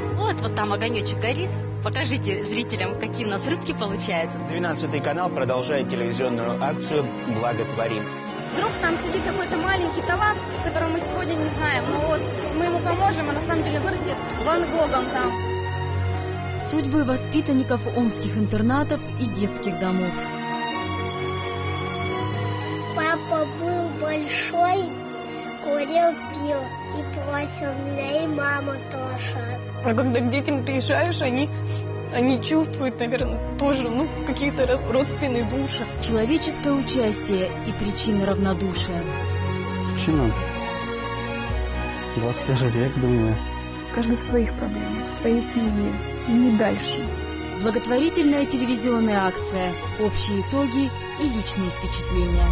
Вот там огонечек горит. Покажите зрителям, какие у нас рыбки получаются. 12-й канал продолжает телевизионную акцию «Благотворим». Вдруг там сидит какой-то маленький талант, которого мы сегодня не знаем. Но вот мы ему поможем, а на самом деле вырастет Ван Гогом там. Судьбы воспитанников омских интернатов и детских домов. Папа был большой, курил, пил и бросил меня, и маму тоже. А когда к детям приезжаешь, они чувствуют, наверное, тоже какие-то родственные души. Человеческое участие и причины равнодушия. Почему? 21 век, думаю. Каждый в своих проблемах, в своей семье, и не дальше. Благотворительная телевизионная акция, общие итоги и личные впечатления.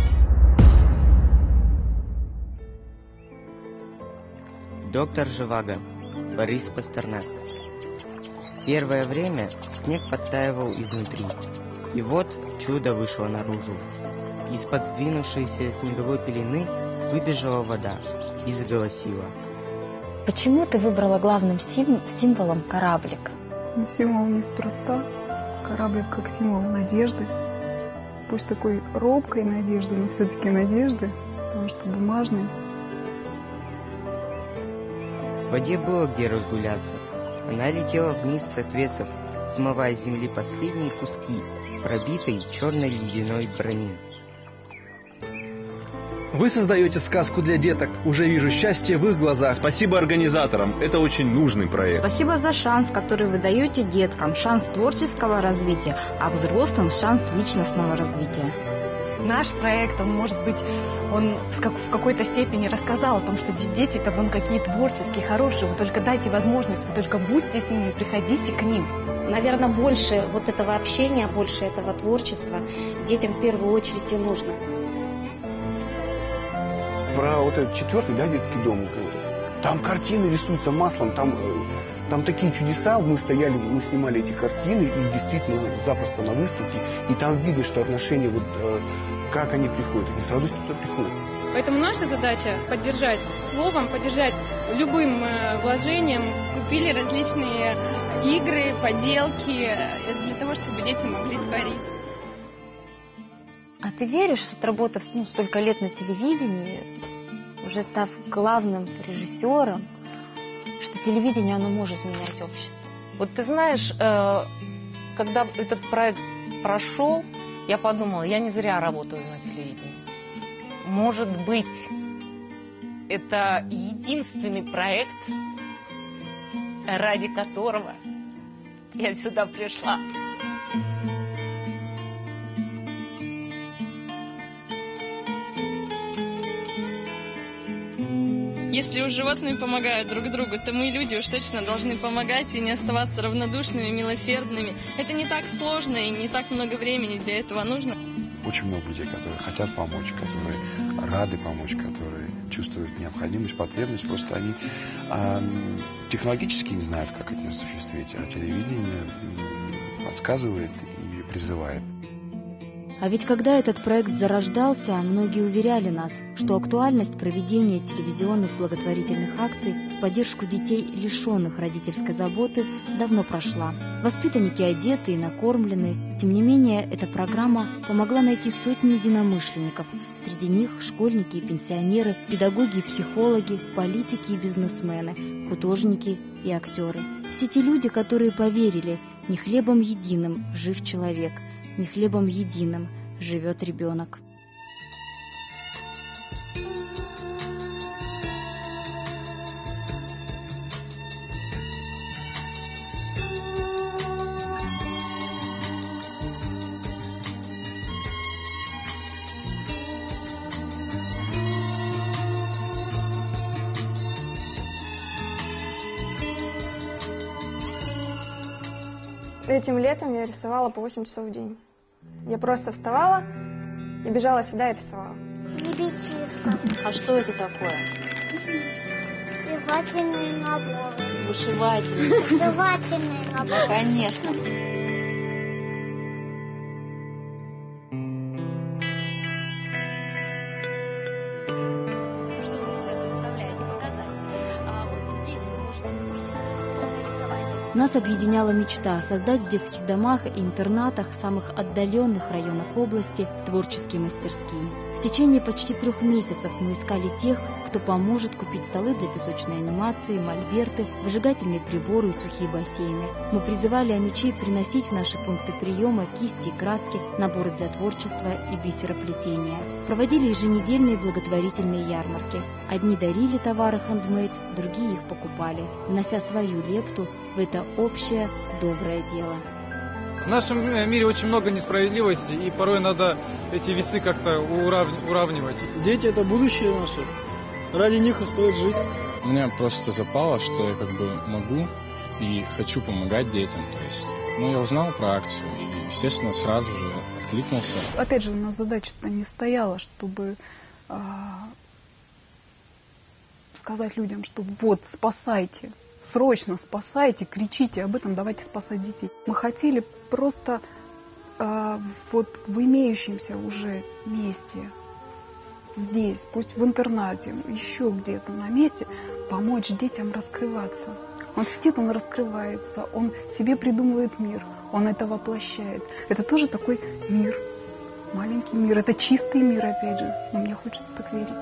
Доктор Живаго, Борис Пастернак. Первое время снег подтаивал изнутри. И вот чудо вышло наружу. Из-под сдвинувшейся снеговой пелены выбежала вода и заголосила. Почему ты выбрала главным символом кораблик? Символ неспроста. Кораблик как символ надежды. Пусть такой робкой надежды, но все-таки надежды, потому что бумажный. В воде было где разгуляться. Она летела вниз с отвесов, смывая с земли последние куски пробитой черной ледяной брони. Вы создаете сказку для деток. Уже вижу счастье в их глазах. Спасибо организаторам. Это очень нужный проект. Спасибо за шанс, который вы даете деткам. Шанс творческого развития, а взрослым шанс личностного развития. Наш проект, он в какой-то степени рассказал о том, что дети-то вон какие творческие, хорошие. Вы только дайте возможность, вы только будьте с ними, приходите к ним. Наверное, больше вот этого общения, больше этого творчества детям в первую очередь и нужно. Про вот этот 4-й, детский дом. Там картины рисуются маслом, там такие чудеса. Мы снимали эти картины, их действительно запросто на выставке. И там видно, что отношения, как они приходят, они с радостью туда приходят. Поэтому наша задача поддержать словом, поддержать любым вложением. Купили различные игры, поделки для того, чтобы дети могли творить. А ты веришь, что отработав столько лет на телевидении, уже став главным режиссером, что телевидение, оно может менять общество? Вот ты знаешь, когда этот проект прошел, я подумала, я не зря работаю на телевидении. Может быть, это единственный проект, ради которого я сюда пришла. Если уж животные помогают друг другу, то мы, люди, уж точно должны помогать и не оставаться равнодушными, милосердными. Это не так сложно и не так много времени для этого нужно. Очень много людей, которые хотят помочь, которые рады помочь, которые чувствуют необходимость, потребность. Просто они технологически не знают, как это осуществить, а телевидение подсказывает и призывает. А ведь когда этот проект зарождался, многие уверяли нас, что актуальность проведения телевизионных благотворительных акций в поддержку детей, лишенных родительской заботы, давно прошла. Воспитанники одеты и накормлены. Тем не менее, эта программа помогла найти сотни единомышленников. Среди них школьники и пенсионеры, педагоги и психологи, политики и бизнесмены, художники и актеры. Все те люди, которые поверили, не хлебом единым жив человек, не хлебом единым живет ребенок. Этим летом я рисовала по 8 часов в день. Я просто вставала и бежала сюда и рисовала. Ребятишка. А что это такое? Вышивательные наборы. Вышивательные. Вышивательные наборы. Конечно. Что вы из себя представляете? Показать. Вот здесь вы можете увидеть столько рисовать. Нас объединяла мечта создать в детских домах и интернатах самых отдаленных районов области творческие мастерские. В течение почти 3 месяцев мы искали тех, кто поможет купить столы для песочной анимации, мольберты, выжигательные приборы и сухие бассейны. Мы призывали амичей приносить в наши пункты приема кисти и краски, наборы для творчества и бисероплетения. Проводили еженедельные благотворительные ярмарки. Одни дарили товары хендмейд, другие их покупали, внося свою лепту в это общее доброе дело. В нашем мире очень много несправедливости, и порой надо эти весы как-то уравнивать. Дети – это будущее наше. Ради них и стоит жить. Меня просто запало, что я как бы могу и хочу помогать детям. То есть, я узнал про акцию и, естественно, сразу же откликнулся. Опять же, у нас задача-то не стояла, чтобы сказать людям, что вот, спасайте. Срочно спасайте, кричите об этом, давайте спасать детей. Мы хотели просто вот в имеющемся уже месте, здесь, пусть в интернате, еще где-то на месте, помочь детям раскрываться. Он сидит, он раскрывается, он себе придумывает мир, он это воплощает. Это тоже такой мир, маленький мир, это чистый мир, опять же, но мне хочется так верить.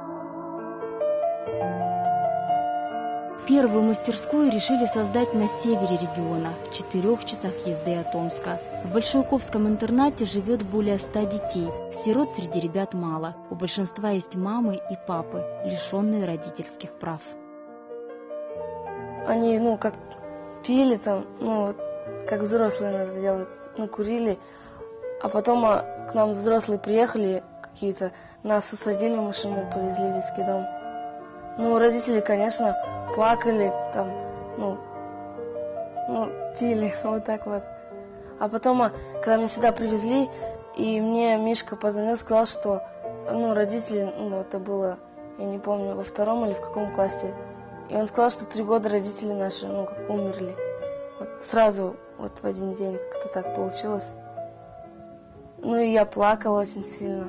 Первую мастерскую решили создать на севере региона, в 4 часах езды от Омска. В Большоуковском интернате живет более 100 детей. Сирот среди ребят мало. У большинства есть мамы и папы, лишенные родительских прав. Они, как пили там, как взрослые нас делают, курили. А потом к нам взрослые приехали какие-то, нас усадили в машину, повезли в детский дом. Родители, конечно, плакали, там, пили, вот так вот. А потом, когда меня сюда привезли, и мне Мишка позвонил, сказал, что, родители, это было, я не помню, во 2 или в каком классе. И он сказал, что 3 года родители наши, как умерли. Вот сразу, вот в один день как-то так получилось. И я плакала очень сильно.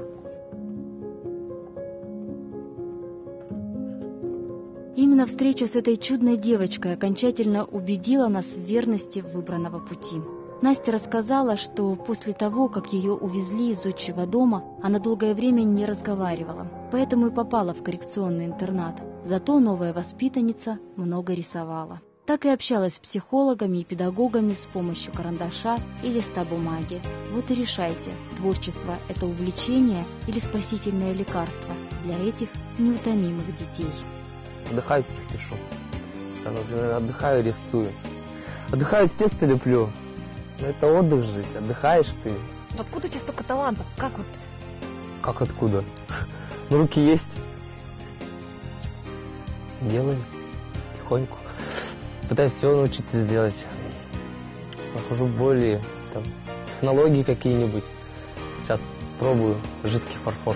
Именно встреча с этой чудной девочкой окончательно убедила нас в верности выбранного пути. Настя рассказала, что после того, как ее увезли из отчего дома, она долгое время не разговаривала, поэтому и попала в коррекционный интернат. Зато новая воспитанница много рисовала. Так и общалась с психологами и педагогами с помощью карандаша и листа бумаги. Вот и решайте, творчество – это увлечение или спасительное лекарство для этих неутомимых детей. Отдыхаю, стих пишу. Например, отдыхаю, рисую. Отдыхаю, естественно, леплю. Это отдых жить, отдыхаешь ты. Откуда у тебя столько талантов? Как вот? Как откуда? Руки есть. Делаю тихоньку. Пытаюсь все научиться сделать. Нахожу более технологии какие-нибудь. Сейчас пробую жидкий фарфор.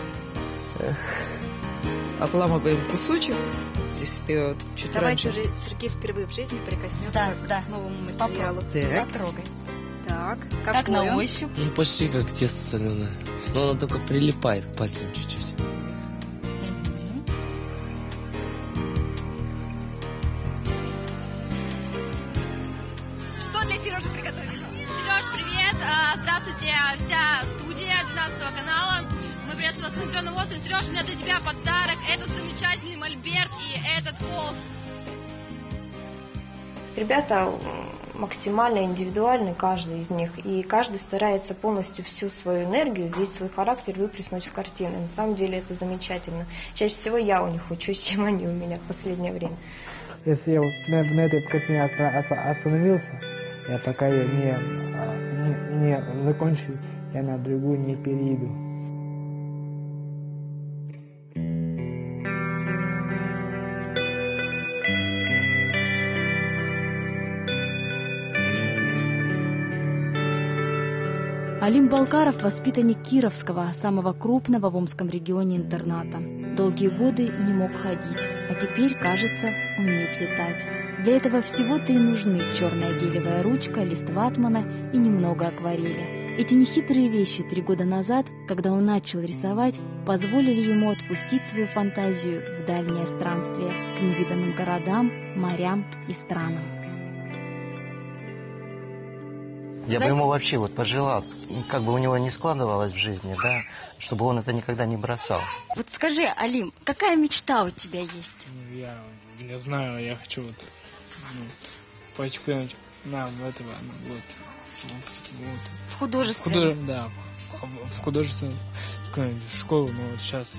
Отламываем кусочек. Здесь ты чуть Давайте раньше. уже Сергей впервые в жизни прикоснется к новому материалу. Так. Трогай. Так, как на ощупь? Почти как тесто соленое. Но оно только прилипает к пальцам чуть-чуть. Что для Сережи приготовили? Сереж, привет! Здравствуйте, вся студия 12 канала. Мы приветствуем вас на Зеленом острове. Сереж, у меня для тебя подарок. Этот замечательный мольберт и этот холст. Ребята максимально индивидуальны, каждый из них. И каждый старается полностью всю свою энергию, весь свой характер выплеснуть в картины. На самом деле это замечательно. Чаще всего я у них учусь, чем они у меня в последнее время. Если я на этой картине остановился, я пока ее не закончу, я на другую не перейду. Алим Балкаров – воспитанник Кировского, самого крупного в Омском регионе интерната. Долгие годы не мог ходить, а теперь, кажется, умеет летать. Для этого всего-то и нужны черная гелевая ручка, лист ватмана и немного акварели. Эти нехитрые вещи 3 года назад, когда он начал рисовать, позволили ему отпустить свою фантазию в дальнее странствие, к невиданным городам, морям и странам. Я бы ему вообще вот пожелал, как бы у него не складывалось в жизни, да, чтобы он это никогда не бросал. Вот скажи, Алим, какая мечта у тебя есть? Я не знаю, я хочу вот, пойти куда-нибудь в художественную. Да, в художественную школу, но вот сейчас.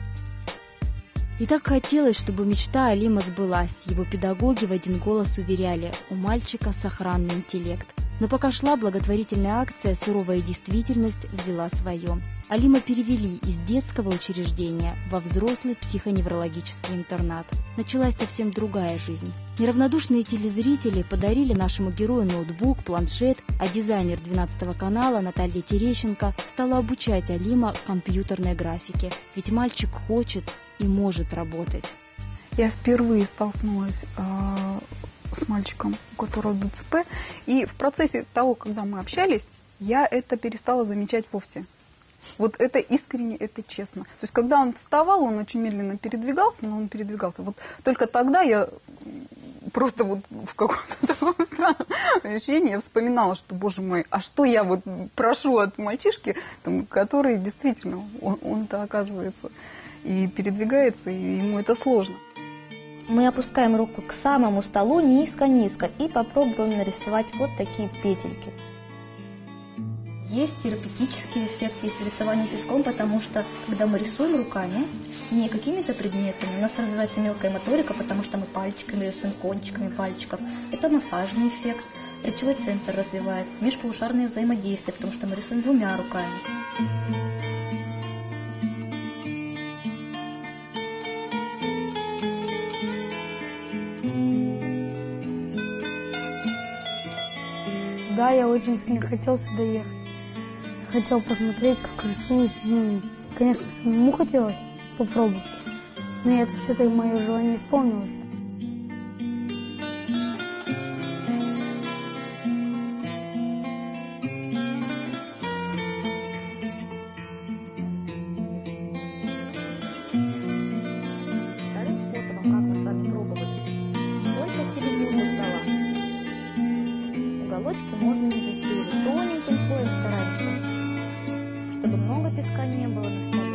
И так хотелось, чтобы мечта Алима сбылась. Его педагоги в один голос уверяли, у мальчика сохранный интеллект. Но пока шла благотворительная акция, суровая действительность взяла свое. Алима перевели из детского учреждения во взрослый психоневрологический интернат. Началась совсем другая жизнь. Неравнодушные телезрители подарили нашему герою ноутбук, планшет, а дизайнер 12 канала Наталья Терещенко стала обучать Алима компьютерной графике. Ведь мальчик хочет и может работать. Я впервые столкнулась с мальчиком, у которого ДЦП, и в процессе того, когда мы общались, я это перестала замечать вовсе. Вот это искренне, это честно. То есть, когда он вставал, он очень медленно передвигался, но он передвигался. Вот только тогда я просто вот в каком-то таком странном ощущении я вспоминала, что, боже мой, а что я вот прошу от мальчишки, там, который действительно, он-то оказывается и передвигается, и ему это сложно. Мы опускаем руку к самому столу низко-низко и попробуем нарисовать вот такие петельки. Есть терапевтический эффект, есть рисование песком, потому что, когда мы рисуем руками, не какими-то предметами, у нас развивается мелкая моторика, потому что мы пальчиками рисуем, кончиками пальчиков. Это массажный эффект, речевой центр развивается, межполушарные взаимодействия, потому что мы рисуем двумя руками. Да, я очень сильно хотел сюда ехать. Хотел посмотреть, как рисуют. Ну, конечно, самому хотелось попробовать. Но это все-таки мое желание исполнилось. Вторым способом, как мы с вами пробовали, только середину стола. Уголочки можно не засеивать. Тоненьким слоем стараемся, чтобы много песка не было на столе.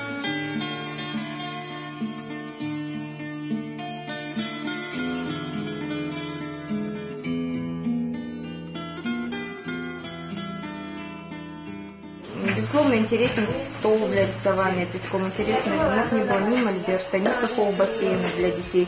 Безусловно, интересен стол для рисования песком. Интересно, у нас не было ни мольберта, ни сухого бассейна для детей.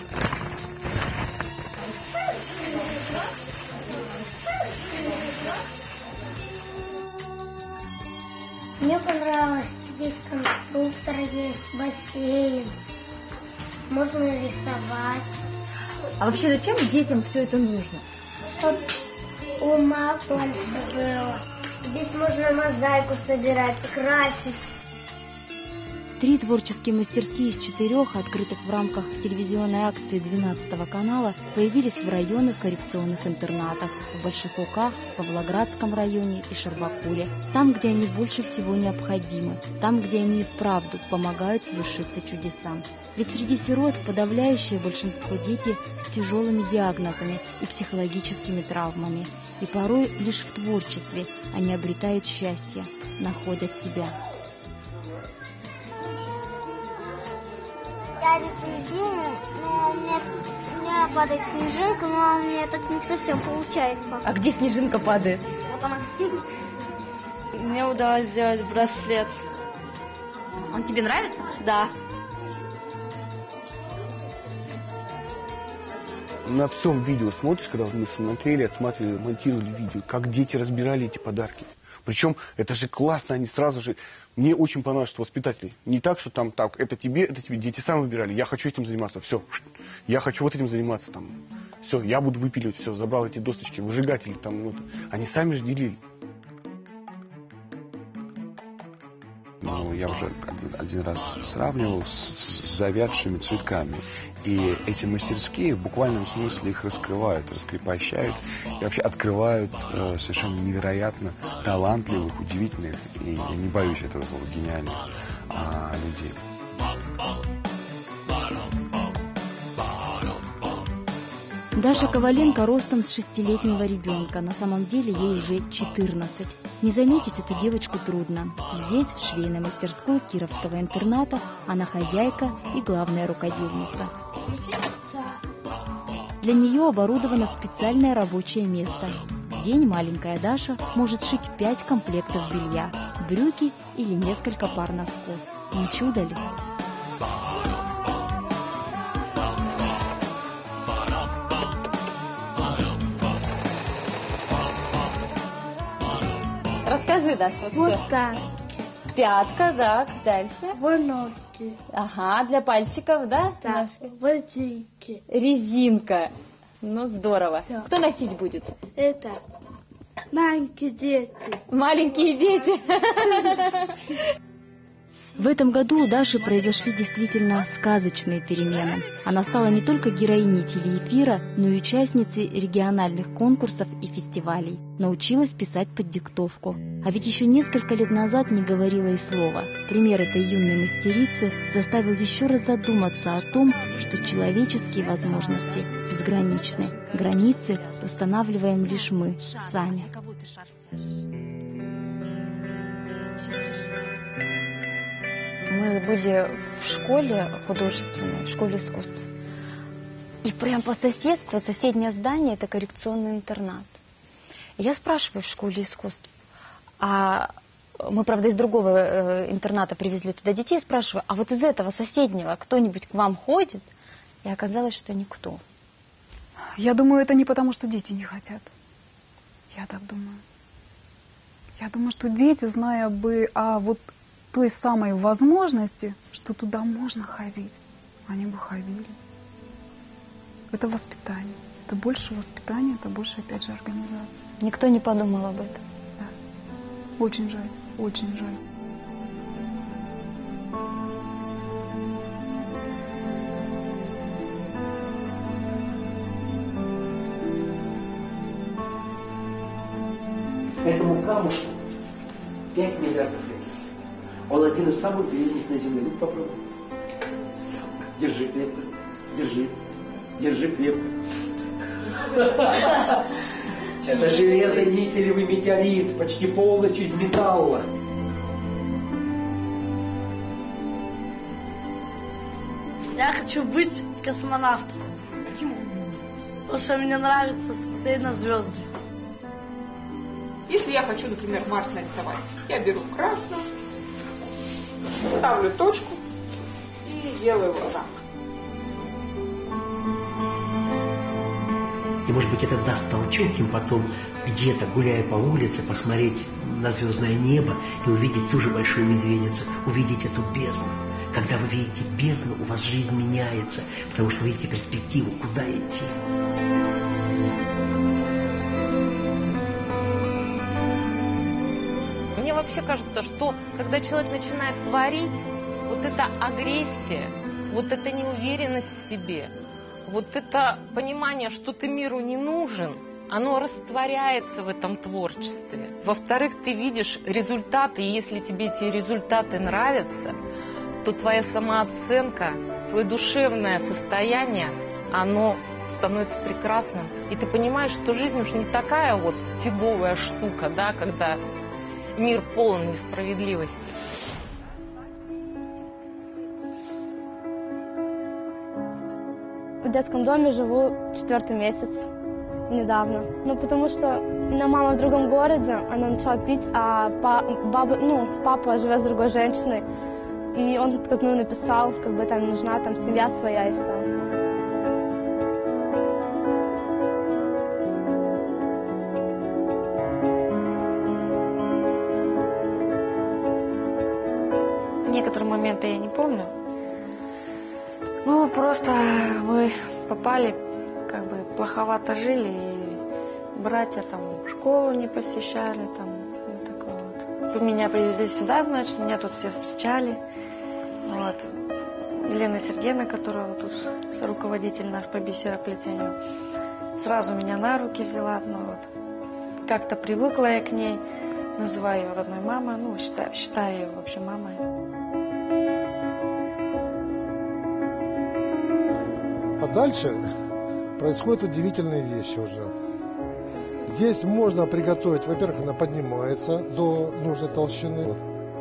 Мне понравилось, здесь конструктор есть, бассейн, можно рисовать. А вообще зачем детям все это нужно? Чтобы ума больше было. Здесь можно мозаику собирать, красить. 3 творческие мастерские из 4, открытых в рамках телевизионной акции 12 канала, появились в районных коррекционных интернатах в Больших Луках, Павлоградском районе и Шарбакуле. Там, где они больше всего необходимы, там, где они и вправду помогают свершиться чудесам. Ведь среди сирот подавляющее большинство дети с тяжелыми диагнозами и психологическими травмами. И порой лишь в творчестве они обретают счастье, находят себя. Я рисую зиму, но у меня падает снежинка, но у меня так не совсем получается. А где снежинка падает? Вот она. Мне удалось сделать браслет. Он тебе нравится? Да. На всем видео смотришь, когда мы смотрели, отсматривали, монтировали видео, как дети разбирали эти подарки. Причем это же классно, они сразу же... Мне очень понравилось, что воспитатели. Не так, что там так, это тебе. Дети сами выбирали. Я хочу этим заниматься, все. Я хочу вот этим заниматься, там. Все, я буду выпиливать, все. Забрал эти досточки, выжигатели, там. Вот. Они сами же делили. Ну, я уже один раз сравнивал с завядшими цветками. И эти мастерские в буквальном смысле их раскрывают, раскрепощают и вообще открывают совершенно невероятно талантливых, удивительных, и я не боюсь этого слова, гениальных людей. Даша Коваленко ростом с 6-летнего ребенка. На самом деле ей уже 14. Не заметить эту девочку трудно. Здесь, в швейной мастерской Кировского интерната, она хозяйка и главная рукодельница. Для нее оборудовано специальное рабочее место. В день маленькая Даша может шить 5 комплектов белья, брюки или несколько пар носков. Не чудо ли? Расскажи, Даша, вот Вот что. так. Пятка, так, дальше. Ножки. Ага, для пальчиков, да? Да, резинки. Резинка. Ну, здорово. Всё. Кто носить будет? Это маленькие дети. Маленькие дети. В этом году у Даши произошли действительно сказочные перемены. Она стала не только героиней телеэфира, но и участницей региональных конкурсов и фестивалей. Научилась писать под диктовку. А ведь еще несколько лет назад не говорила и слова. Пример этой юной мастерицы заставил еще раз задуматься о том, что человеческие возможности безграничны. Границы устанавливаем лишь мы сами. Мы были в школе художественной, в школе искусств. И прям по соседству, соседнее здание, это коррекционный интернат. И я спрашиваю в школе искусств, а мы, правда, из другого интерната привезли туда детей, спрашиваю, а вот из этого соседнего кто-нибудь к вам ходит? И оказалось, что никто. Я думаю, это не потому, что дети не хотят. Я так думаю. Я думаю, что дети, зная бы о вот той самой возможности, что туда можно ходить, они бы ходили. Это воспитание. Это больше воспитание, это больше, опять же, организация. Никто не подумал об этом. Да. Очень жаль, очень жаль. Этому камушку 5 миллиардов лет. Он один из самых древних на Земле. Ну, попробуй. Держи крепко. Держи. Держи крепко. Это железо-никелевый метеорит, почти полностью из металла. Я хочу быть космонавтом. Почему? Потому что мне нравится смотреть на звезды. Если я хочу, например, Марс нарисовать, я беру красную, ставлю точку и делаю вот так. И, может быть, это даст толчок им потом где-то, гуляя по улице, посмотреть на звездное небо и увидеть ту же большую медведицу, увидеть эту бездну. Когда вы видите бездну, у вас жизнь меняется, потому что вы видите перспективу, куда идти. Мне вообще кажется, что когда человек начинает творить, вот эта агрессия, вот эта неуверенность в себе, вот это понимание, что ты миру не нужен, оно растворяется в этом творчестве. Во-вторых, ты видишь результаты, и если тебе эти результаты нравятся, то твоя самооценка, твое душевное состояние, оно становится прекрасным. И ты понимаешь, что жизнь уж не такая вот фиговая штука, да, когда мир полон несправедливости. В детском доме живу 4-й месяц, недавно. Ну, потому что у меня мама в другом городе, она начала пить, а папа живет с другой женщиной. И он написал, как бы там нужна там семья своя и все. Некоторые моменты я не помню. Ну, просто мы попали, как бы плоховато жили, и братья там школу не посещали, там, вот такое вот. Меня привезли сюда, значит, меня тут все встречали. Вот. Елена Сергеевна, которая вот тут руководитель наш по бисероплетению, сразу меня на руки взяла, ну вот. Как-то привыкла я к ней, называю ее родной мамой, ну, считаю ее вообще мамой. А дальше происходят удивительные вещи уже. Здесь можно приготовить, во-первых, она поднимается до нужной толщины.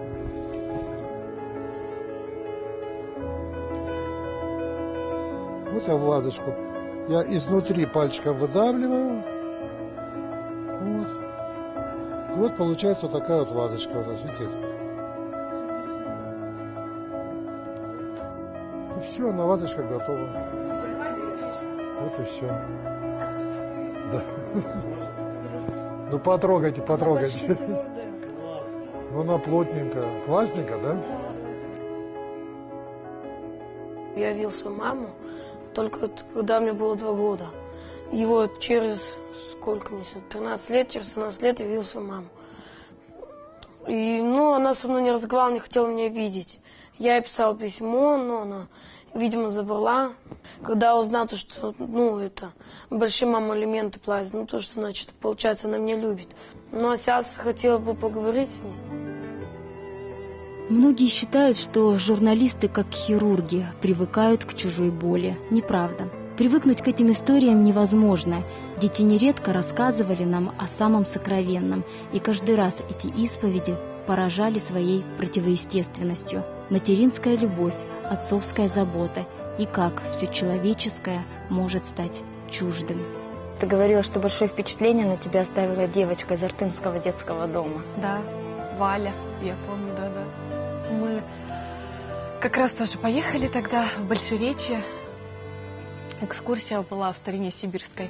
Вот я вазочку. Я изнутри пальчиком выдавливаю. Вот. И вот получается вот такая вот вазочка у нас, видите? И все, она вазочка готова. Вот и все. Да. Ну потрогайте, потрогайте. Ну она плотненькая. Классненько, да? Я видел свою маму только когда мне было 2 года. И вот через сколько мне сейчас, 13 лет, через 13 лет я видел свою маму. И, ну, она со мной не разговаривала, не хотела меня видеть. Я ей писал письмо, но она, видимо, забрала. Когда узнал, что, ну, это, большие мамы алименты платят, ну, то, что, значит, получается, она меня любит. Но сейчас хотела бы поговорить с ней. Многие считают, что журналисты, как хирурги, привыкают к чужой боли. Неправда. Привыкнуть к этим историям невозможно. Дети нередко рассказывали нам о самом сокровенном, и каждый раз эти исповеди поражали своей противоестественностью. Материнская любовь, отцовская забота и как все человеческое может стать чуждым. Ты говорила, что большое впечатление на тебя оставила девочка из Артынского детского дома. Да, Валя, я помню, да-да. Мы как раз тоже поехали тогда в Большеречье. Экскурсия была в старине сибирской.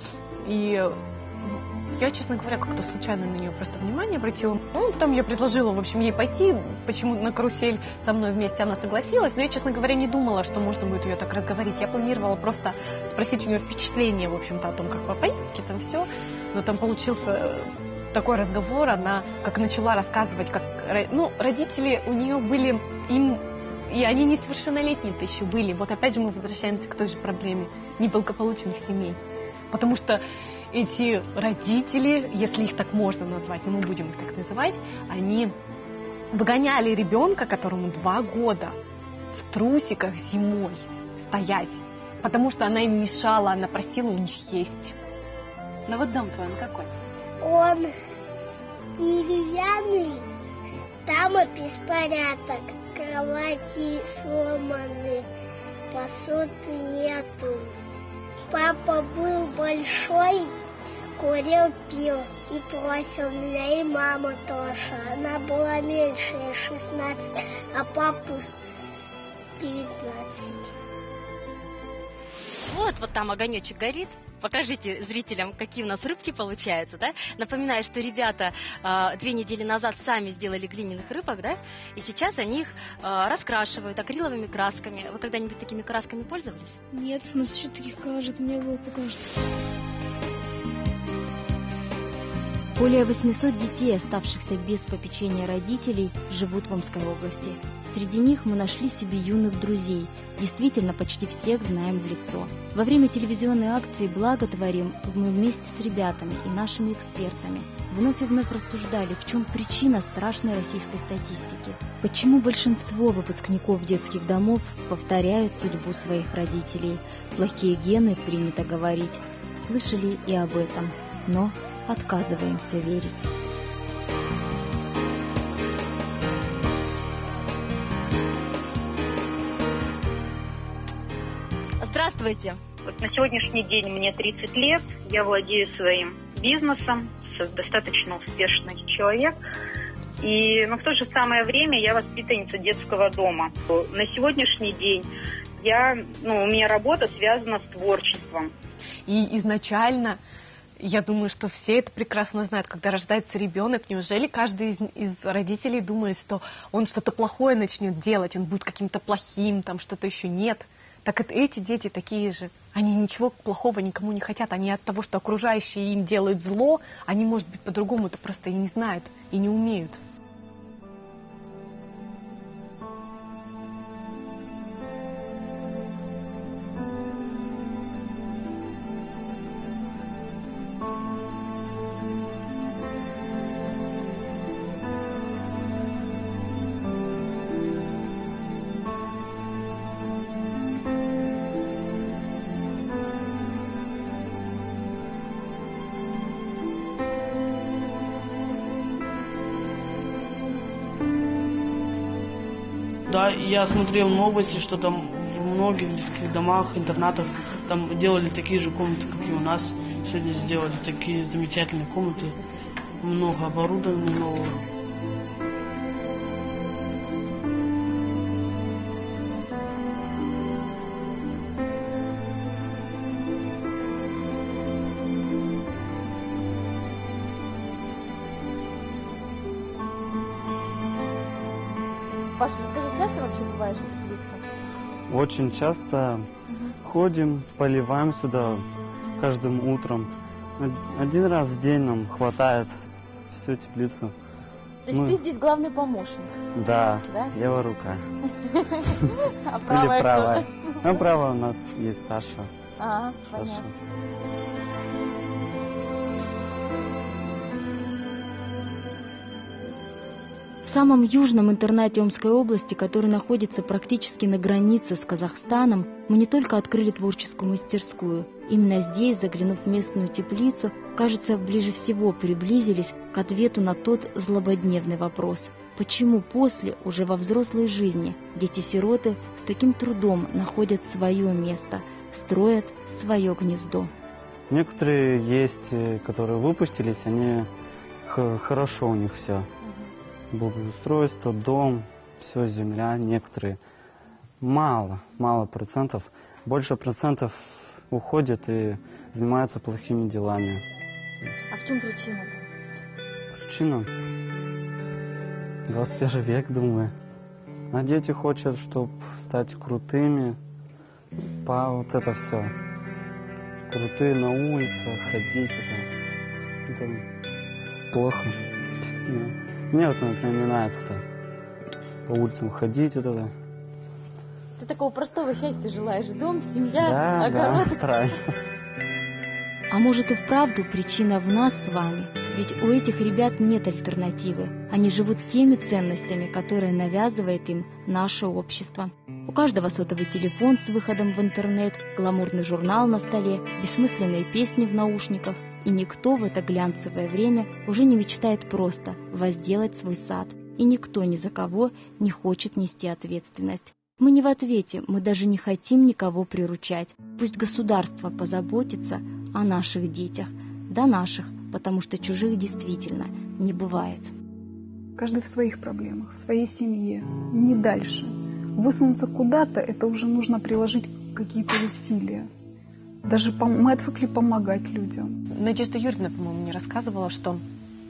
И я, честно говоря, как-то случайно на нее просто внимание обратила. Ну, потом я предложила, в общем, ей пойти, почему на карусель со мной вместе. Она согласилась, но я, честно говоря, не думала, что можно будет ее так разговорить. Я планировала просто спросить у нее впечатление, в общем-то, о том, как по поездке, там все. Но там получился такой разговор, она как начала рассказывать, как, ну, родители у нее были, им, и они несовершеннолетние-то еще были. Вот опять же мы возвращаемся к той же проблеме неблагополучных семей. Потому что эти родители, если их так можно назвать, но мы будем их так называть, они выгоняли ребенка, которому 2 года, в трусиках зимой стоять, потому что она им мешала, она просила у них есть. Ну вот дом твой, он какой? Он деревянный, там беспорядок, кровати сломаны, посуды нету. Папа был большой, курил, пил и бросил меня, и мама тоже. Она была меньше, 16, а папу 19. Вот там огонечек горит. Покажите зрителям, какие у нас рыбки получаются, да? Напоминаю, что ребята 2 недели назад сами сделали глиняных рыбок, да? И сейчас они их раскрашивают акриловыми красками. Вы когда-нибудь такими красками пользовались? Нет, у нас еще таких красок не было пока что. Более 800 детей, оставшихся без попечения родителей, живут в Омской области. Среди них мы нашли себе юных друзей. Действительно, почти всех знаем в лицо. Во время телевизионной акции «Благо творим» мы вместе с ребятами и нашими экспертами вновь и вновь рассуждали, в чем причина страшной российской статистики. Почему большинство выпускников детских домов повторяют судьбу своих родителей. Плохие гены, принято говорить. Слышали и об этом, но отказываемся верить. Здравствуйте. Вот на сегодняшний день мне 30 лет, я владею своим бизнесом, достаточно успешный человек. И, но в то же самое время я воспитанница детского дома. На сегодняшний день у меня работа связана с творчеством. И изначально, я думаю, что все это прекрасно знают, когда рождается ребенок, неужели каждый из родителей думает, что он что-то плохое начнет делать, он будет каким-то плохим, там что-то еще нет. Так эти дети такие же. Они ничего плохого никому не хотят. Они от того, что окружающие им делают зло, они, может быть, по-другому это просто и не знают, и не умеют. Да, я смотрел новости, что там в многих детских домах, интернатах там делали такие же комнаты, как и у нас. Сегодня сделали такие замечательные комнаты, много оборудования нового. Паша, расскажи, часто вообще бываешь в теплице? Очень часто ходим, поливаем сюда каждым утром. Один раз в день нам хватает всю теплицу. То есть ты здесь главный помощник? Да, да? Левая рука. А правая? Или правая. А правая у нас есть Саша. Ага, Саша. понятно. В самом южном интернате Омской области, который находится практически на границе с Казахстаном, мы не только открыли творческую мастерскую. Именно здесь, заглянув в местную теплицу, кажется, ближе всего приблизились к ответу на тот злободневный вопрос. Почему после, уже во взрослой жизни, дети-сироты с таким трудом находят свое место, строят свое гнездо? Некоторые есть, которые выпустились, они хорошо у них все. Благоустройство, дом, все, земля. Некоторые мало процентов. Больше процентов уходят и занимаются плохими делами. А в чем причина-то? Причина? 21 век, думаю. А дети хотят, чтобы стать крутыми. Вот это все. Крутые на улицах, ходить. Это плохо. Мне вот, например, не нравится это. По улицам ходить, вот это. Ты такого простого счастья желаешь? Дом, семья, да, огород? Да, правильно. А может и вправду причина в нас с вами? Ведь у этих ребят нет альтернативы. Они живут теми ценностями, которые навязывает им наше общество. У каждого сотовый телефон с выходом в интернет, гламурный журнал на столе, бессмысленные песни в наушниках. И никто в это глянцевое время уже не мечтает просто возделать свой сад. И никто ни за кого не хочет нести ответственность. Мы не в ответе, мы даже не хотим никого приручать. Пусть государство позаботится о наших детях. Да наших, потому что чужих действительно не бывает. Каждый в своих проблемах, в своей семье, не дальше. Высунуться куда-то, это уже нужно приложить какие-то усилия. Даже мы отвыкли помогать людям. Надежда Юрьевна, по-моему, мне рассказывала, что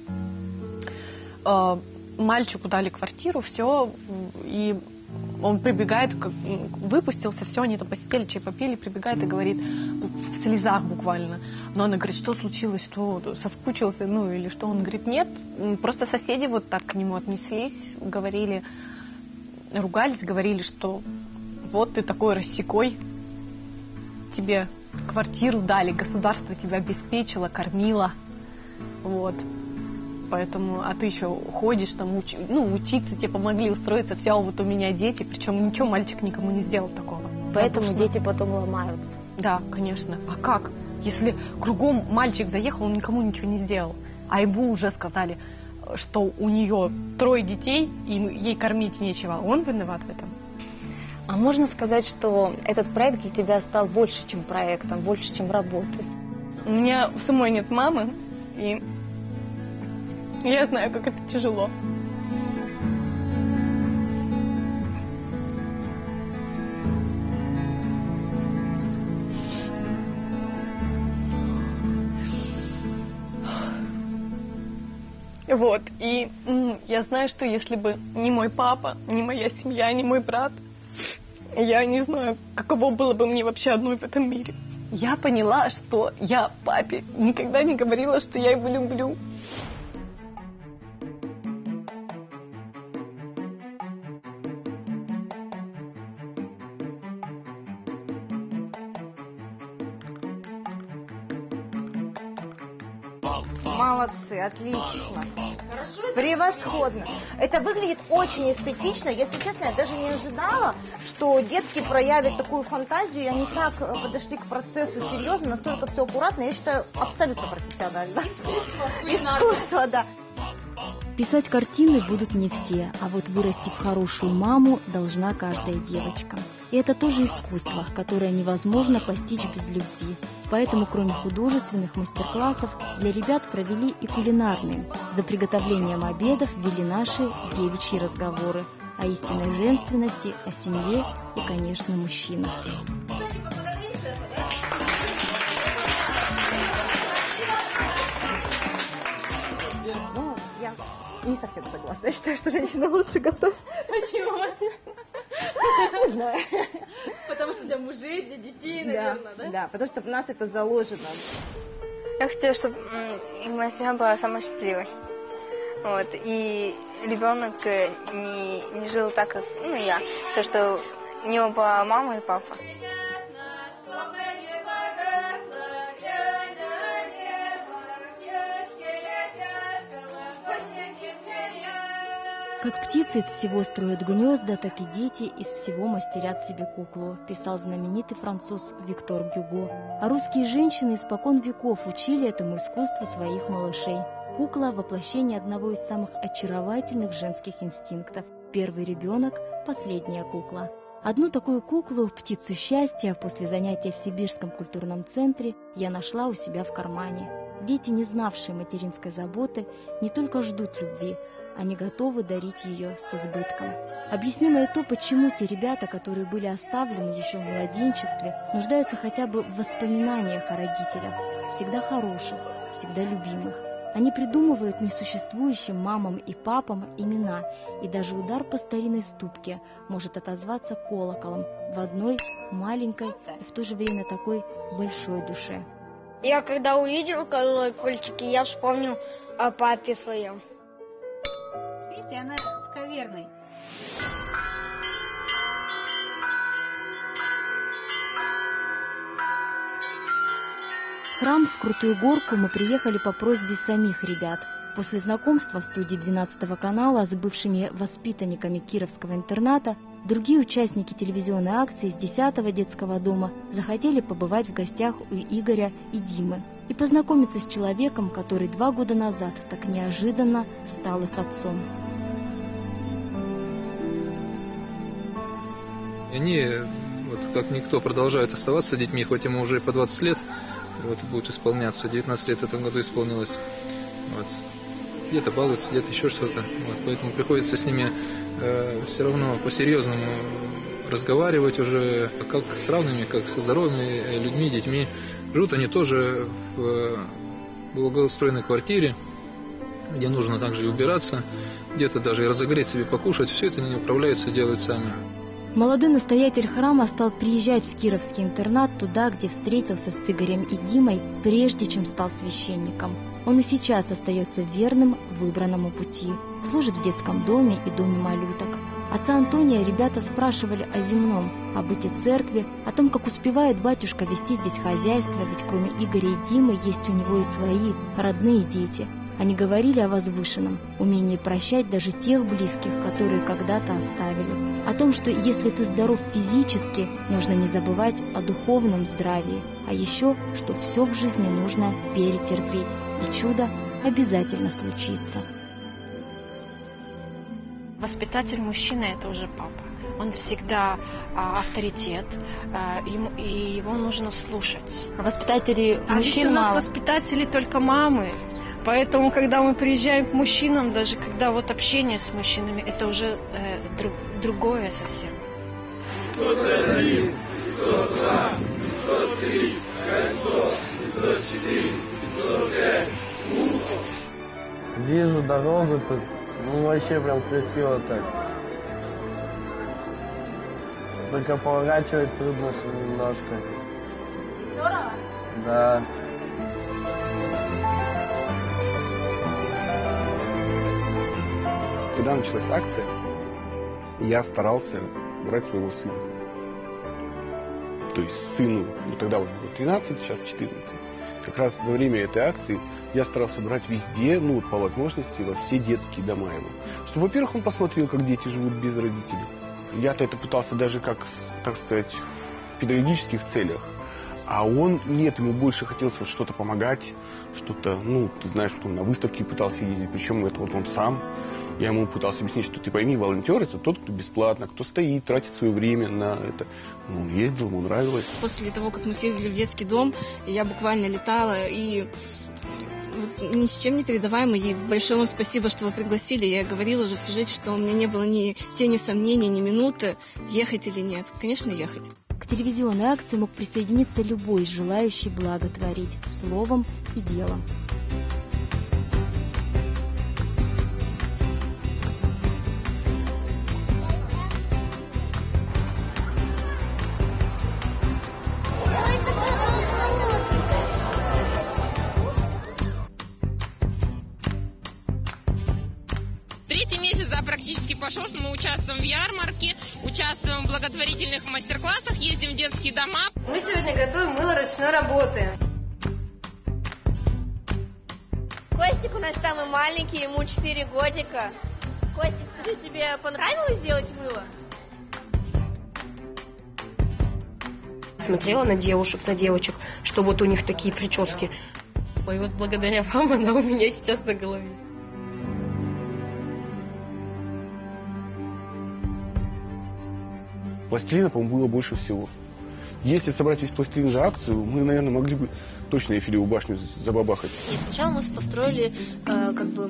мальчику дали квартиру, все, и он прибегает, выпустился, все, они там посидели, чай попили, прибегает и говорит в слезах буквально. Но она говорит, что случилось, что соскучился, ну или что? Он говорит, нет, просто соседи вот так к нему отнеслись, говорили, ругались, говорили, что вот ты такой рассекой, тебе квартиру дали, государство тебя обеспечило, кормило, вот. Поэтому, а ты еще ходишь, там, учиться, тебе помогли устроиться, все, а вот у меня дети, причем ничего мальчик никому не сделал такого. Поэтому дети потом ломаются. Да, конечно. А как? Если кругом мальчик заехал, он никому ничего не сделал, а ему уже сказали, что у нее 3 детей, и ей кормить нечего, он виноват в этом? А можно сказать, что этот проект для тебя стал больше, чем проектом, больше, чем работой? У меня самой нет мамы, и я знаю, как это тяжело. Вот, и я знаю, что если бы не мой папа, не моя семья, не мой брат, я не знаю, каково было бы мне вообще одной в этом мире. Я поняла, что я папе никогда не говорила, что я его люблю. Молодцы, отлично. Превосходно. Это выглядит очень эстетично. Если честно, я даже не ожидала, что детки проявят такую фантазию, и они так подошли к процессу серьезно, настолько все аккуратно. Я считаю, абсолютно профессионально. Искусство, да. Писать картины будут не все, а вот вырастив хорошую маму, должна каждая девочка. И это тоже искусство, которое невозможно постичь без любви. Поэтому, кроме художественных мастер-классов, для ребят провели и кулинарные. За приготовлением обедов вели наши девичьи разговоры о истинной женственности, о семье и, конечно, мужчинах. Ну, я не совсем согласна. Я считаю, что женщина лучше готовит. Почему? Не знаю. Потому что для мужей, для детей, наверное, да? Да, потому что в нас это заложено. Я хотела, чтобы моя семья была самой счастливой. Вот. И ребенок не жил так, как я. То, что у него была мама и папа. Как птицы из всего строят гнезда, так и дети из всего мастерят себе куклу, писал знаменитый француз Виктор Гюго. А русские женщины испокон веков учили этому искусству своих малышей. Кукла – воплощение одного из самых очаровательных женских инстинктов. Первый ребенок – последняя кукла. Одну такую куклу, птицу счастья, после занятия в Сибирском культурном центре я нашла у себя в кармане. Дети, не знавшие материнской заботы, не только ждут любви, они готовы дарить ее с избытком. Объяснимо и то, почему те ребята, которые были оставлены еще в младенчестве, нуждаются хотя бы в воспоминаниях о родителях, всегда хороших, всегда любимых. Они придумывают несуществующим мамам и папам имена, и даже удар по старинной ступке может отозваться колоколом в одной маленькой и в то же время такой большой душе. Я когда увидел колокольчики, я вспомнил о папе своем. Видите, она скверной. В храм в Крутую Горку мы приехали по просьбе самих ребят. После знакомства в студии 12-го канала с бывшими воспитанниками Кировского интерната другие участники телевизионной акции из 10-го детского дома захотели побывать в гостях у Игоря и Димы и познакомиться с человеком, который 2 года назад так неожиданно стал их отцом. Они, вот как никто, продолжают оставаться детьми, хоть ему уже по 20 лет, вот будет исполняться, 19 лет в этом году исполнилось. Вот. Где-то балуются, где-то еще что-то. Вот. Поэтому приходится с ними все равно по-серьезному разговаривать уже, как с равными, как со здоровыми людьми, детьми. Живут они тоже в благоустроенной квартире, где нужно также и убираться, где-то даже и разогреть себе, покушать. Все это они управляются, делают сами. Молодой настоятель храма стал приезжать в Кировский интернат, туда, где встретился с Игорем и Димой, прежде чем стал священником. Он и сейчас остается верным выбранному пути. Служит в детском доме и доме малюток. Отца Антония ребята спрашивали о земном, о быте церкви, о том, как успевает батюшка вести здесь хозяйство, ведь кроме Игоря и Димы есть у него и свои родные дети. Они говорили о возвышенном, умении прощать даже тех близких, которые когда-то оставили. О том, что если ты здоров физически, нужно не забывать о духовном здравии. А еще, что все в жизни нужно перетерпеть, и чудо обязательно случится. Воспитатель мужчина – это уже папа. Он всегда авторитет, и его нужно слушать. А воспитатели мужчин у нас мало. Воспитатели только мамы. Поэтому, когда мы приезжаем к мужчинам, даже когда вот общение с мужчинами, это уже другое совсем. 501, 502, 503, кольцо, 504, 505, Мухов. Вижу дорогу тут, вообще прям красиво так. Только поворачивать трудно немножко. Здорово? Да. Когда началась акция, я старался брать своего сына. То есть сыну, тогда вот было 13, сейчас 14. Как раз за время этой акции я старался брать везде, по возможности, во все детские дома его. Чтобы, во-первых, он посмотрел, как дети живут без родителей. Я-то это пытался даже как, так сказать, в педагогических целях. А он, нет, ему больше хотелось вот что-то помогать, что-то, ну, ты знаешь, что он на выставке пытался ездить, причем это вот он сам. Я ему пытался объяснить, что ты пойми, волонтер — это тот, кто бесплатно, кто стоит, тратит свое время на это. Ну, он ездил, ему нравилось. После того, как мы съездили в детский дом, я буквально летала, и ни с чем не передаваемо. И большое вам спасибо, что вы пригласили. Я говорила уже в сюжете, что у меня не было ни тени сомнений, ни минуты, ехать или нет. Конечно, ехать. К телевизионной акции мог присоединиться любой желающий благотворить словом и делом. Третий месяц практически пошел, что мы участвуем в ярмарке, участвуем в благотворительных мастер-классах, ездим в детские дома. Мы сегодня готовим мыло ручной работы. Костик у нас самый маленький, ему 4 годика. Костя, скажи, тебе понравилось делать мыло? Смотрела на девушек, на девочек, что вот у них такие прически. Ой, вот благодаря вам она у меня сейчас на голове. Пластилина, по-моему, было больше всего. Если собрать весь пластилин за акцию, мы, наверное, могли бы точно Эйфелеву башню забабахать. И сначала мы построили как бы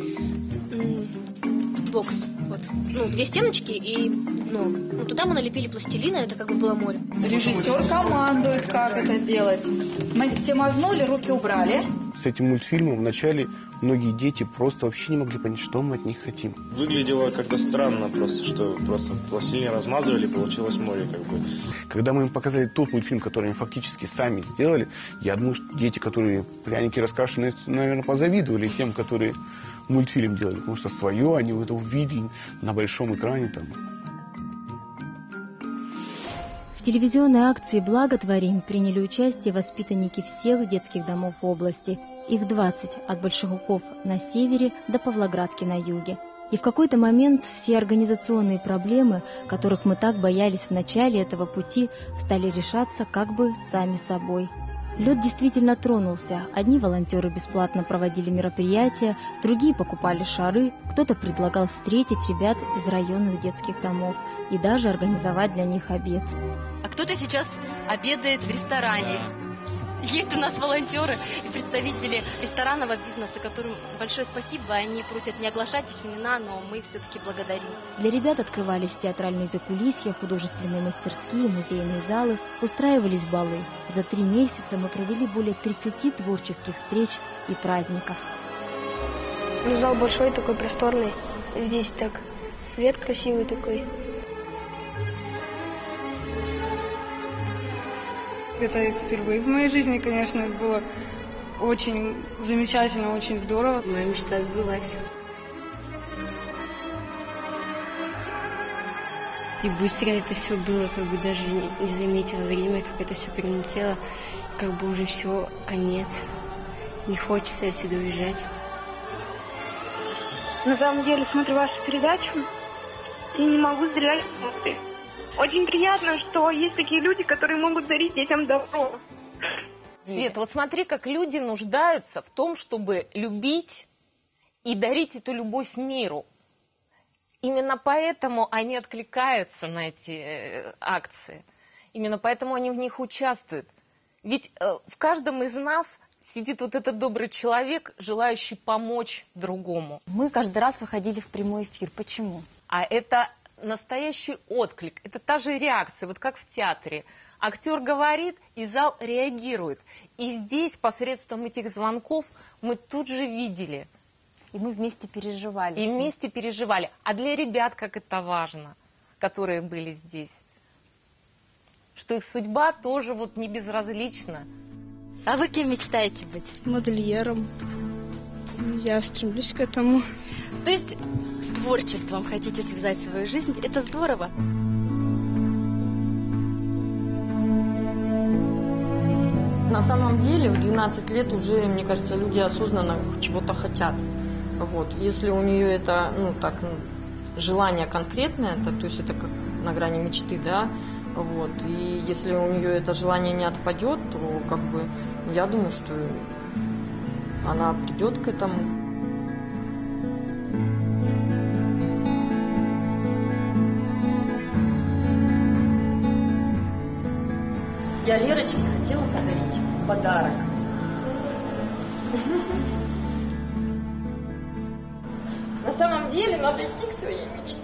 бокс. Вот. Ну, 2 стеночки, и ну, туда мы налепили пластилина, это как бы было море. Режиссер командует, как это делать. Мы все мазнули, руки убрали. С этим мультфильмом вначале многие дети просто вообще не могли понять, что мы от них хотим. Выглядело как-то странно просто, что просто пластилин размазывали, получилось море как бы. Когда мы им показали тот мультфильм, который они фактически сами сделали, я думаю, что дети, которые пряники раскрашены, наверное, позавидовали тем, которые мультфильм делали, потому что свое они это увидели на большом экране там. В телевизионной акции «Благотворим» приняли участие воспитанники всех детских домов области. Их 20 от Большегуков на севере до Павлоградки на юге. И в какой-то момент все организационные проблемы, которых мы так боялись в начале этого пути, стали решаться как бы сами собой. Лед действительно тронулся. Одни волонтеры бесплатно проводили мероприятия, другие покупали шары, кто-то предлагал встретить ребят из районных детских домов и даже организовать для них обед. А кто-то сейчас обедает в ресторане. Есть у нас волонтеры и представители ресторанного бизнеса, которым большое спасибо. Они просят не оглашать их имена, но мы их все-таки благодарим. Для ребят открывались театральные закулисья, художественные мастерские, музейные залы, устраивались балы. За 3 месяца мы провели более 30 творческих встреч и праздников. Ну, зал большой, такой просторный. Здесь так свет красивый такой. Это впервые в моей жизни, конечно, это было очень замечательно, очень здорово. Моя мечта сбылась. И быстро это все было, как бы даже не заметила время, как это все прилетело. Как бы уже все, конец. Не хочется отсюда уезжать. На самом деле смотрю вашу передачу и не могу стрелять в эмоции. Очень приятно, что есть такие люди, которые могут дарить детям добро. Свет, вот смотри, как люди нуждаются в том, чтобы любить и дарить эту любовь миру. Именно поэтому они откликаются на эти акции. Именно поэтому они в них участвуют. Ведь в каждом из нас сидит вот этот добрый человек, желающий помочь другому. Мы каждый раз выходили в прямой эфир. Почему? А это настоящий отклик. Это та же реакция, вот как в театре. Актер говорит, и зал реагирует. И здесь посредством этих звонков мы тут же видели. И мы вместе переживали. И вместе переживали. А для ребят как это важно, которые были здесь. Что их судьба тоже вот не безразлична. А вы кем мечтаете быть? Модельером. Я стремлюсь к этому. То есть с творчеством хотите связать свою жизнь? Это здорово. На самом деле в 12 лет уже, мне кажется, люди осознанно чего-то хотят. Вот. Если у нее это желание конкретное, то есть это как на грани мечты, да, Вот. И если у нее это желание не отпадет, то как бы я думаю, что она придет к этому. Я Лерочке хотела подарить подарок. На самом деле надо идти к своей мечте.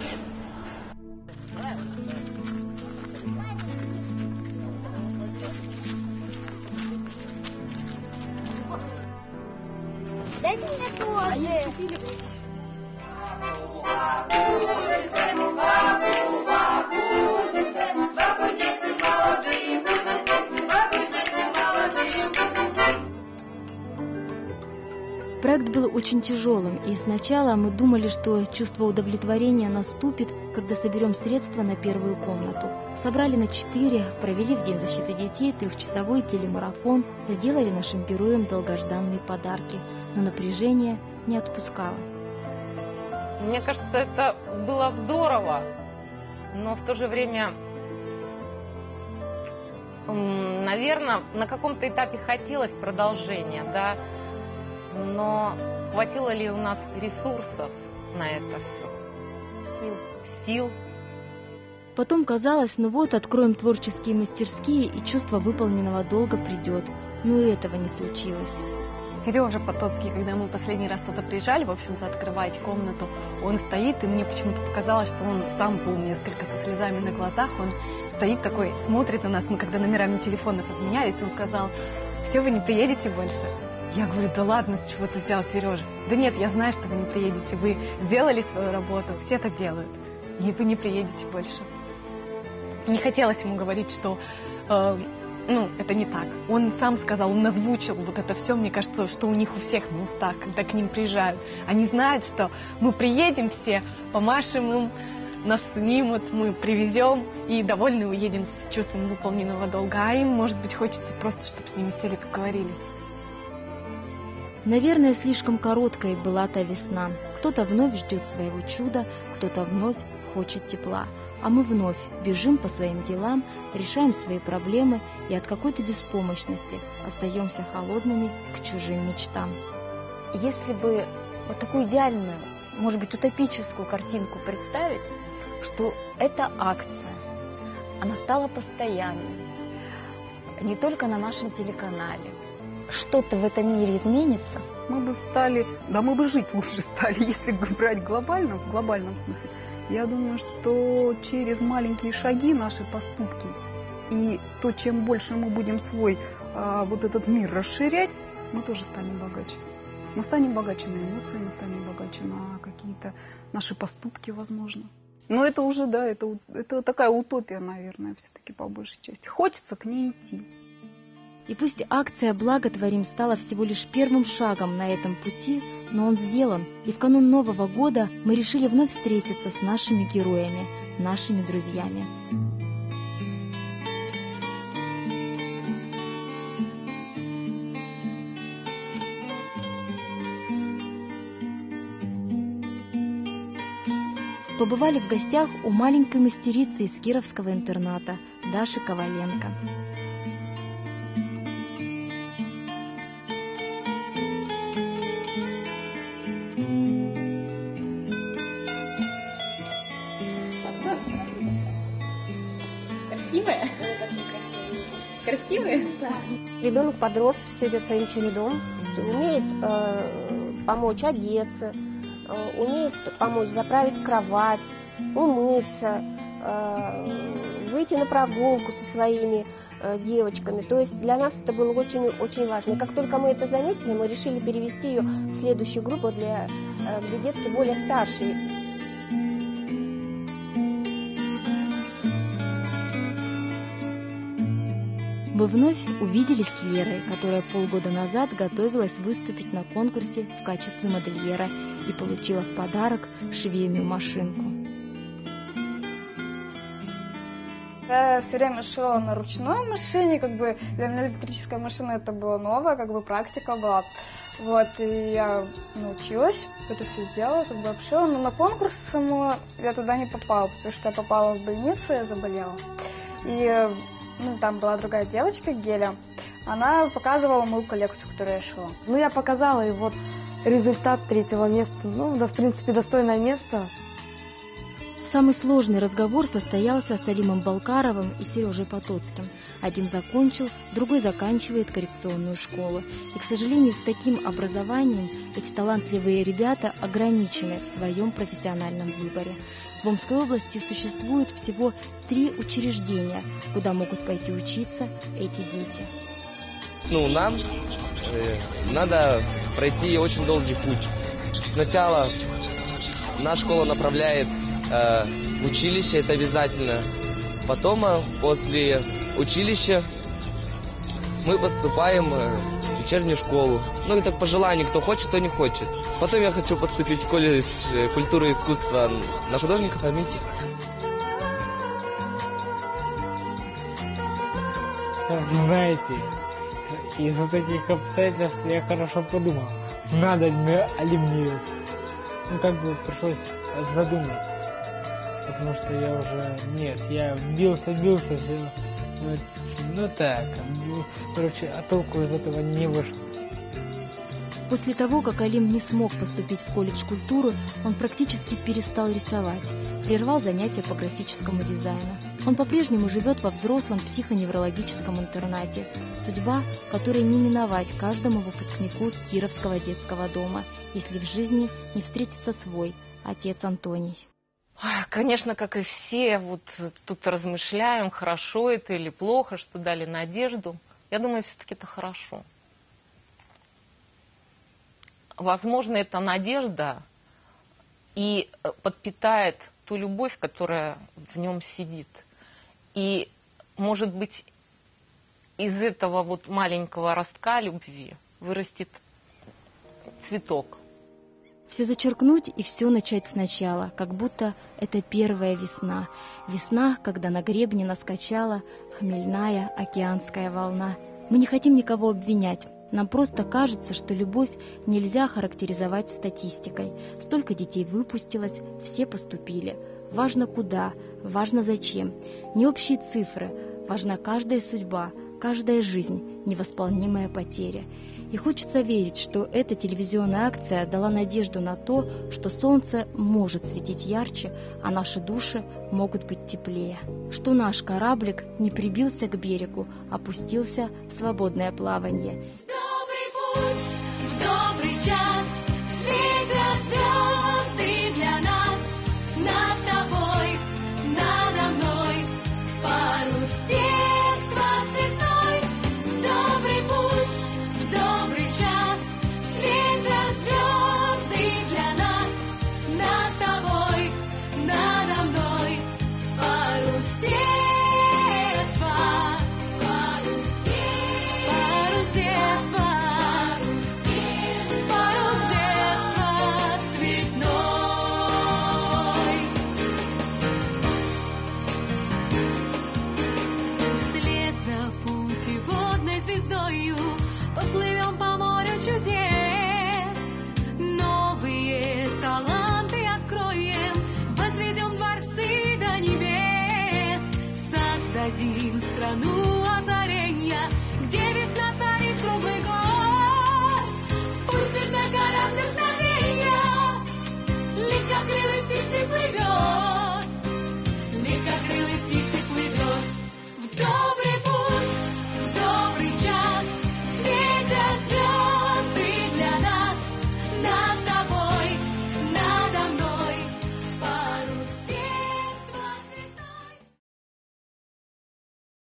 Дайте мне тоже. Проект был очень тяжелым, и сначала мы думали, что чувство удовлетворения наступит, когда соберем средства на первую комнату. Собрали на 4, провели в День защиты детей 3-часовой телемарафон, сделали нашим героям долгожданные подарки, но напряжение не отпускало. Мне кажется, это было здорово, но в то же время, наверное, на каком-то этапе хотелось продолжения, да, но хватило ли у нас ресурсов на это все? Сил. Потом казалось, ну вот, откроем творческие мастерские, и чувство выполненного долга придет. Но и этого не случилось. Сережа Потоцкий, когда мы последний раз туда приезжали, в общем-то, открывать комнату, он стоит, и мне почему-то показалось, что он сам был несколько со слезами на глазах, он стоит такой, смотрит на нас, мы когда номерами телефонов обменялись, он сказал: «Все, вы не приедете больше?» Я говорю: «Да ладно, с чего ты взял, Сережа?» «Да нет, я знаю, что вы не приедете, вы сделали свою работу, все так делают, и вы не приедете больше». Не хотелось ему говорить, что это не так. Он сам сказал, он озвучил вот это все, мне кажется, что у них у всех на устах, когда к ним приезжают. Они знают, что мы приедем все, помашем им, нас снимут, мы привезем и довольны уедем с чувством выполненного долга. А им, может быть, хочется просто, чтобы с ними сели, поговорили. Наверное, слишком короткой была та весна. Кто-то вновь ждет своего чуда, кто-то вновь хочет тепла. А мы вновь бежим по своим делам, решаем свои проблемы и от какой-то беспомощности остаемся холодными к чужим мечтам. Если бы вот такую идеальную, может быть, утопическую картинку представить, что эта акция, она стала постоянной, не только на нашем телеканале, что-то в этом мире изменится? Мы бы стали, мы бы жить лучше стали, если брать глобально, в глобальном смысле. Я думаю, что через маленькие шаги наши поступки и то, чем больше мы будем свой вот этот мир расширять, мы тоже станем богаче. Мы станем богаче на эмоции, мы станем богаче на какие-то наши поступки, возможно. Но это уже, это такая утопия, наверное, все-таки по большей части. Хочется к ней идти. И пусть акция «Благо творим» стала всего лишь первым шагом на этом пути, но он сделан, и в канун Нового года мы решили вновь встретиться с нашими героями, нашими друзьями. Побывали в гостях у маленькой мастерицы из Кировского интерната Даши Коваленко. Красивая? Красивая? Да. Ребенок подрос, все идет своим чередом, умеет помочь одеться, умеет помочь заправить кровать, умыться, выйти на прогулку со своими девочками. То есть для нас это было очень-очень важно. И как только мы это заметили, мы решили перевести ее в следующую группу, где детки более старшие. Мы вновь увиделись с Лерой, которая полгода назад готовилась выступить на конкурсе в качестве модельера и получила в подарок швейную машинку. Я все время шила на ручной машине, для меня электрическая машина это было новое, практика была. Вот, и я научилась, это все сделала, обшила, но на конкурс саму я туда не попала, потому что я попала в больницу, я заболела. И там была другая девочка, Геля. Она показывала мою коллекцию, которую я шила. Я показала, и вот результат 3-го места. В принципе, достойное место. Самый сложный разговор состоялся с Алимом Балкаровым и Сережей Потоцким. Один закончил, другой заканчивает коррекционную школу. И, к сожалению, с таким образованием эти талантливые ребята ограничены в своем профессиональном выборе. В Омской области существует всего 3 учреждения, куда могут пойти учиться эти дети. Нам надо пройти очень долгий путь. Сначала наша школа направляет в училище, это обязательно. Потом, после училища, мы поступаем в вечернюю школу. Это по желанию, кто хочет, кто не хочет. Потом я хочу поступить в колледж культуры и искусства на художника-оформителя. Знаете, из-за таких обстоятельств я хорошо подумал. Надо ли мне... пришлось задуматься. Потому что я уже... Нет, я бился, все. А толку из этого не вышло. После того, как Алим не смог поступить в колледж культуры, он практически перестал рисовать, прервал занятия по графическому дизайну. Он по-прежнему живет во взрослом психоневрологическом интернате. Судьба, которой не миновать каждому выпускнику Кировского детского дома, если в жизни не встретится свой отец Антоний. Конечно, как и все, тут размышляем, хорошо это или плохо, что дали надежду. Я думаю, все-таки это хорошо. Возможно, эта надежда и подпитает ту любовь, которая в нем сидит. И, может быть, из этого маленького ростка любви вырастет цветок. Все зачеркнуть и все начать сначала, как будто это первая весна. Весна, когда на гребне наскочала хмельная океанская волна. Мы не хотим никого обвинять. Нам просто кажется, что любовь нельзя характеризовать статистикой. Столько детей выпустилось, все поступили. Важно куда, важно зачем. Не общие цифры, важна каждая судьба, каждая жизнь, невосполнимая потеря. И хочется верить, что эта телевизионная акция дала надежду на то, что солнце может светить ярче, а наши души могут быть теплее. Что наш кораблик не прибился к берегу, опустился в свободное плавание. Добрый путь!